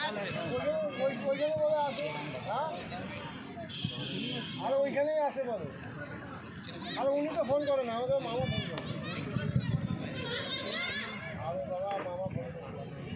আর ওইখানেই আছে বলো। আর উনি তো ফোন করেন, আমাদের মামা ফোন করে। আরে বাবা, মামা ফোন করে।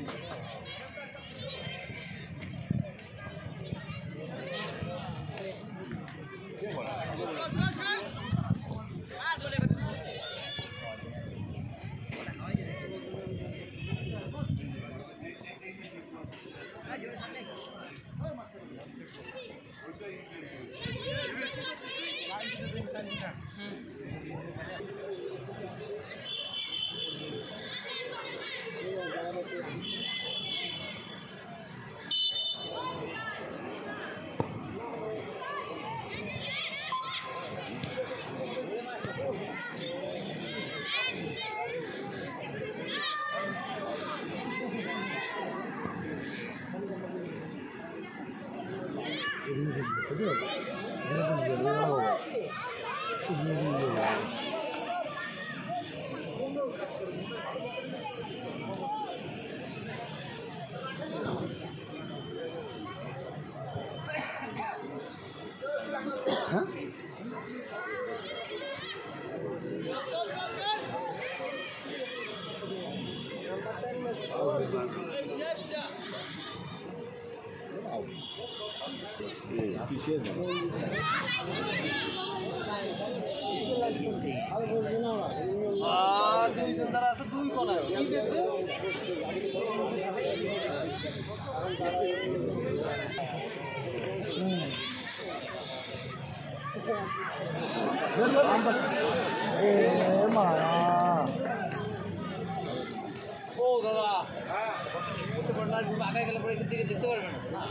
আগে গেলে পরে দিকে দেখতে পারবেন না।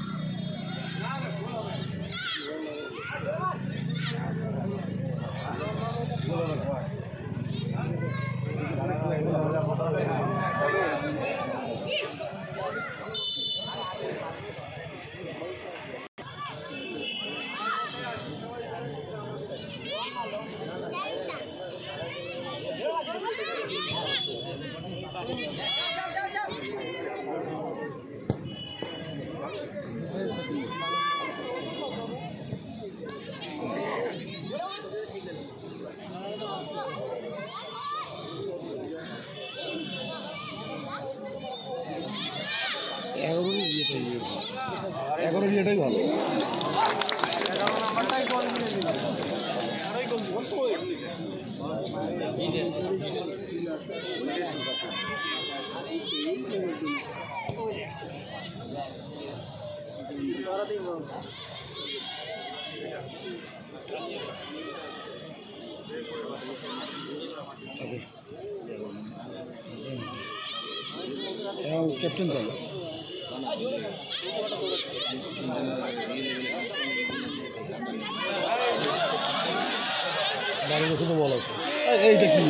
এখনো বিয়েটাই ভালো। ক্যাপ্টেন তাহলে বাড়ি বসে তো বল আছে এইটা কি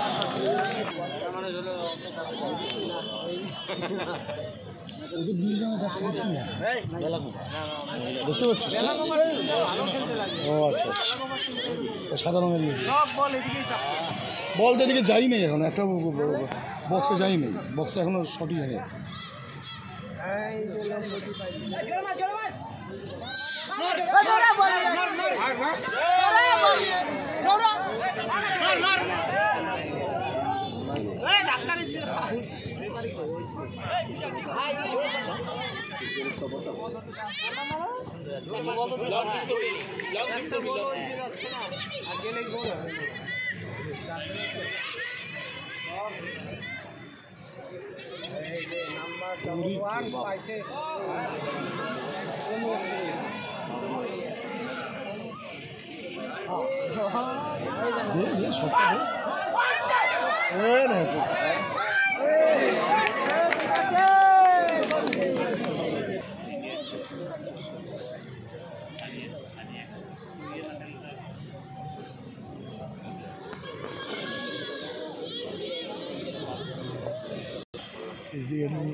ওদের বিল্ডিং দেখতে পাচ্ছিস? ও আচ্ছা, সাদা রঙের বল তো এদিকে যাই নেই এখন, একটা বক্সে যাই নেই, বক্সে এখনো সঠিক হয়নি। Is the enemy?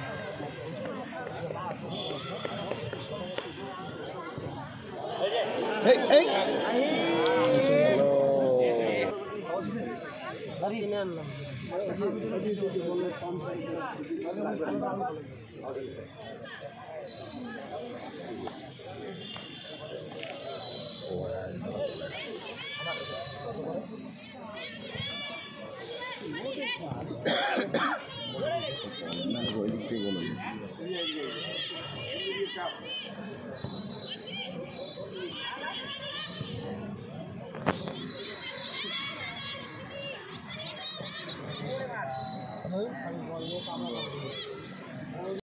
Hey, hey! Hello. ওই দিক থেকে বলুন।